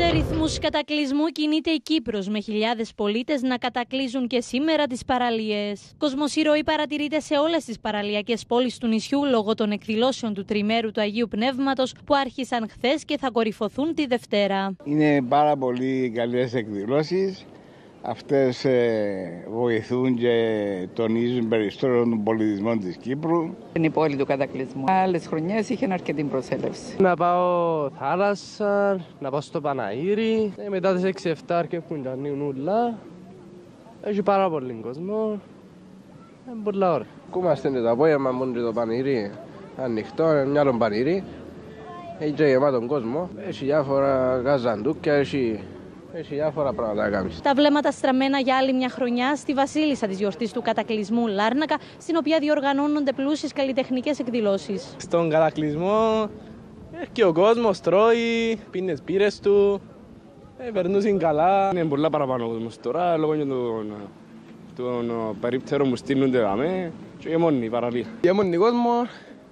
Σε ρυθμούς κατακλυσμού κινείται η Κύπρος, με χιλιάδες πολίτες να κατακλείζουν και σήμερα τις παραλίες. Κοσμοσυρωή παρατηρείται σε όλες τις παραλιακές πόλεις του νησιού λόγω των εκδηλώσεων του Τριμέρου του Αγίου Πνεύματος που άρχισαν χθες και θα κορυφωθούν τη Δευτέρα. Είναι πάρα πολύ καλές εκδηλώσεις. Αυτές βοηθούν και τονίζουν περισσότερο τον πολιτισμό της Κύπρου. Είναι η πόλη του κατακλυσμού. Άλλες χρονιές είχαν αρκετή προσέλευση. Να πάω θάλασσα, να πάω στο Παναήρι. Μετά τις 6-7 αρκεύουν και ανοίγουν ούλα. Έχει πάρα πολύ κόσμο. Είναι πολλά ώρα. Κούμαστε το απόγευμα μόνο και το Παναήρι ανοιχτό, είναι μια άλλο Παναήρι. Έχει και γεμάτον κόσμο. Έχει διάφορα γαζαντούκια, έχει διάφορα πράγματα να κάνεις. Τα βλέμματα στραμμένα για άλλη μια χρονιά στη βασίλισσα της γιορτής του κατακλυσμού Λάρνακα, στην οποία διοργανώνονται πλούσιες καλλιτεχνικές εκδηλώσεις. Στον κατακλυσμό και ο κόσμος τρώει, πίνει τις μπύρες του, περνούσαν καλά. Είναι πολλά παραπάνω κόσμος τώρα, λόγω των περίπτερων που στείλονται δαμέ και γεμώνει η παραλία. Γεμώνει κόσμο,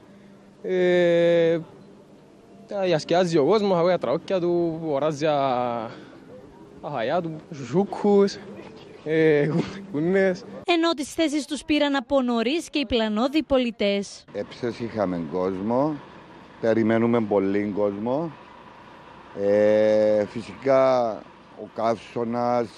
διασκεδάζει ο κόσμος, ακούει τα τραούκια του, οράζει αχαγιά του, σουκούς, κουνές. Ενώ τις θέσεις τους πήραν από νωρίς και οι πλανώδοι πολιτές. Έψες είχαμε κόσμο, περιμένουμε πολύ κόσμο. Φυσικά ο καύσωνας,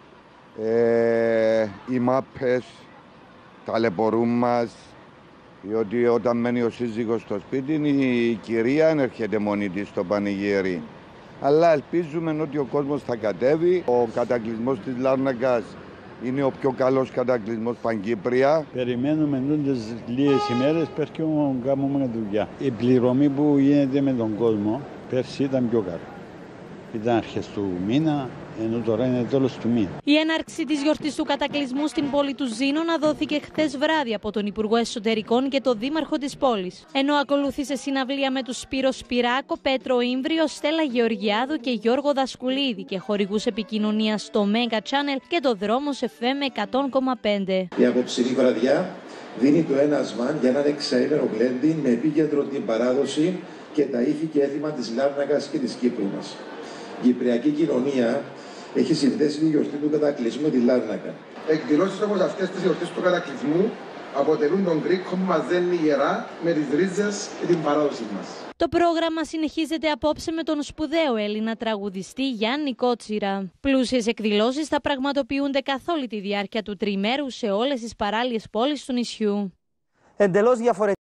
οι μάπες ταλαιπωρούν μας, διότι όταν μένει ο σύζυγος στο σπίτι η κυρία δεν έρχεται μόνη της στο πανηγύρι. Αλλά ελπίζουμε ότι ο κόσμος θα κατέβει. Ο κατακλυσμός της Λάρνακας είναι ο πιο καλός κατακλυσμός Παγκύπρια. Περιμένουμε τις λίγες ημέρες perquè κάνουμε δουλειά. Η πληρωμή που γίνεται με τον κόσμο πέρσι ήταν πιο κάτω. Ήταν αρχές του μήνα, ενώ τώρα είναι τέλος του μήνα. Η έναρξη της γιορτής του κατακλυσμού στην πόλη του Ζήνονα δόθηκε χθες βράδυ από τον Υπουργό Εσωτερικών και τον Δήμαρχο της πόλης. Ενώ ακολούθησε συναυλία με τους Σπύρο Σπυράκο, Πέτρο Ήμβριο, Στέλλα Γεωργιάδου και Γιώργο Δασκουλίδη και χορηγούς επικοινωνίας στο Mega Channel και το Δρόμος FM 100,5. Η απόψινή βραδιά δίνει το ένασμα για έναν εξαήμερο γλέντι με επίκεντρο την παράδοση και τα ήθη και έθιμα της Λάρνακας και της Κύπρου μας. Η Κυπριακή κοινωνία έχει συνδέσει τη γιορτή του κατακλυσμού με τη Λάρνακα. Εκδηλώσεις όπως αυτές της γιορτής του κατακλυσμού αποτελούν τον κρίκο που μας δένει ιερά με τις ρίζες και την παράδοση μας. Το πρόγραμμα συνεχίζεται απόψε με τον σπουδαίο Έλληνα τραγουδιστή Γιάννη Κότσιρα. Πλούσιες εκδηλώσεις θα πραγματοποιούνται καθ' όλη τη διάρκεια του τριμέρου σε όλες τις παράλιες πόλεις του νησιού. Εντελώς διαφορετικά.